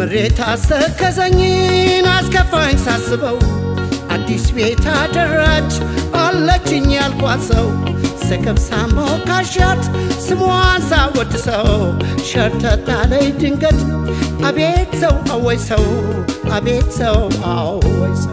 ምሬት አሰከዘኝን አስከፋኝ ሳስበው አዲስ ቤት አደራች አለችኝ ያልኳት ሰው ስከብ ሳሞካሻት ስሟን ሳወድሰው ሸርተታ ላይ ድንገት አቤት ሰው አወይ ሰው አቤት ሰው አወይ ሰው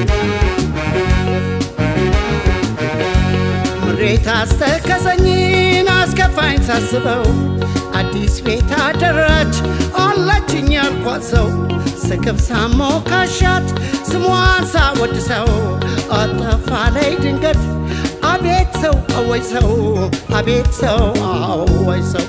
ምሬት አሰከዘኝን አስከፋኝ ሳስበው አዲስ ቤት አደራች አለችኝ ያልኳት ሰው ስከብ ሳሞካሻት ስሟን ሳወድሰው አጠፋ ላይ ድንገት አቤት ሰው አወይ ሰው አቤት ሰው አወይ ሰው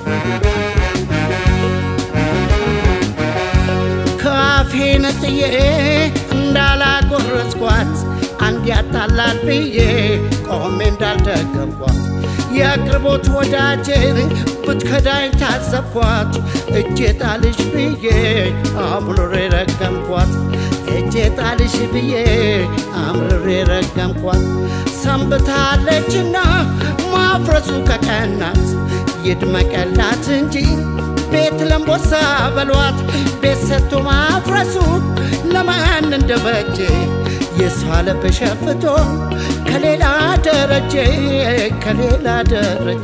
ካፌ ነጥዬ እንዳላጎረስኳት አንድ ያጣላል ብዬ ቆሜ እንዳልደገምኳት የቅርቦት ወዳጄን ብትከዳኝ ታዘብኳት እጄ ጣልሽ ብዬ አምርሬ ረገምኳት እጄ ጣልሽ ብዬ አምርሬ ረገምኳት ሰንብታለችና ማፍረሱ ከቀናት ይድመቀላት እንጂ ቤት ለምቦሳ በሏት ቤት ሰጥቶ ማፍረሱ ለማን እንደበጀ የሳለብ ሸፍቶ ከሌላ ደረጀ ከሌላ ደረጀ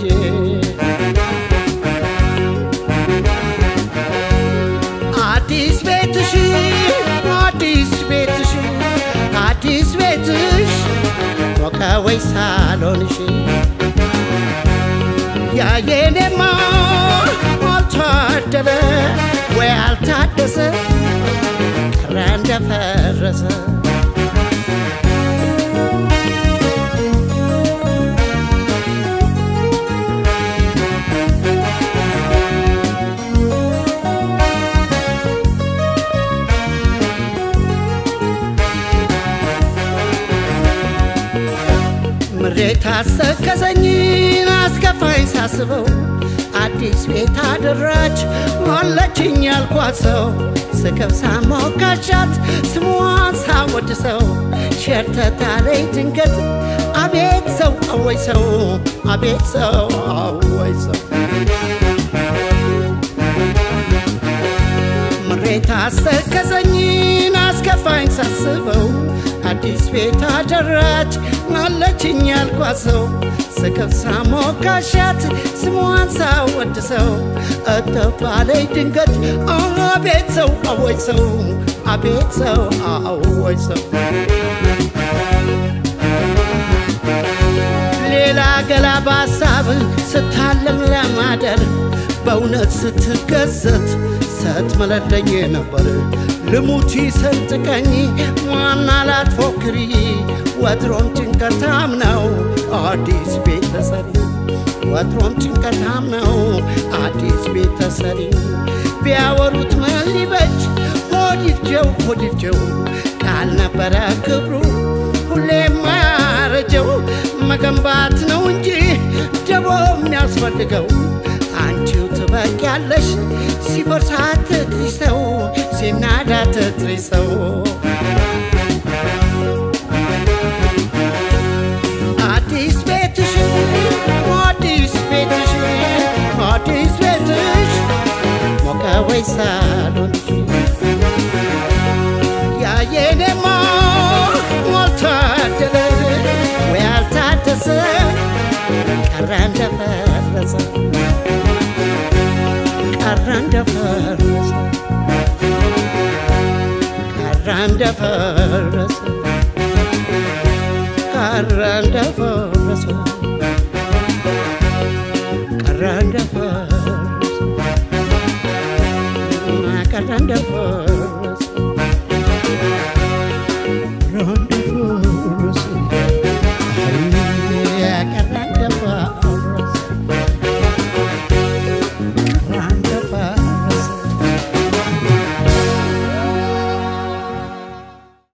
አዲስ ቤትሽ አዲስ ቤትሽ አዲስ ቤትሽ ሞቀ ወይ ሳሎንሽ ያየኔማ አልታደለ ወይ አልታደሰ ቀረ እንደፈረሰ ምሬት አሰከዘኝን አስከፋኝ ሳስበው አዲስ ቤት አደራች አለችኝ ያልኳት ሰው ስከብ ሳሞካሻት ስሟን ሳወድሰው ሸርተታ ላይ ድንገት አቤት ሰው አወይ ሰው አቤት ሰው አወይ ሰው ምሬት አሰከዘኝን አስከፋኝ ሳስበው አዲስ ቤት አደራች አለችኝ ያልኳት ሰው ስከብ ሳሞካሻት ስሟን ሳወድሰው አጠፋ ላይ ድንገት አቤት ሰው አወይ ሰው አቤት ሰው አወይ ሰው ሌላ ገላ ባሳብ ስታለም ለማደር በእውነት ስትገዘት ስትመለለኝ ነበር ልሙቲ ሰንጥቀኝ ዋና ላትፎክሪ ወትሮም ጭንቀታም ነው አዲስ ቤት ተሰሪ ወትሮም ጭንቀታም ነው አዲስ ቤት ተሰሪ ቢያወሩት ምን ሊበጅ ሆዲፍጀው ቃል ነበረ ክብሩ ሁሌም ማያረጀው መገንባት ነው እንጂ ደቦ የሚያስፈልገው አንቺው ትበቂያለሽ ሲፈርስ አትጥሪ ሰው ሲናዳ ትጥሪ ሰው አዲስ ቤትሽ አዲስ ቤትሽ አዲስ ቤትሽ ሞቀ ወይ ሳሎንሽ ያየኔማ አልታደለ ወይ አልታደሰ ቀረ እንደፈረሰ ቀረ እንደፈረሰ ቀረ እንደፈረሰ ቀረ እንደፈረሰ ቀረ እንደፈረሰ ቀረ እንደፈረሰ